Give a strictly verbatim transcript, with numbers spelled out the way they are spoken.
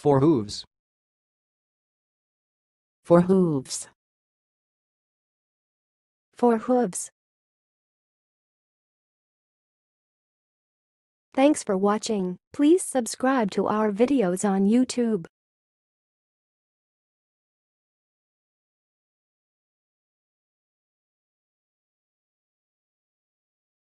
Forehooves. Forehooves. Forehooves. Thanks for watching. Please subscribe to our videos on YouTube.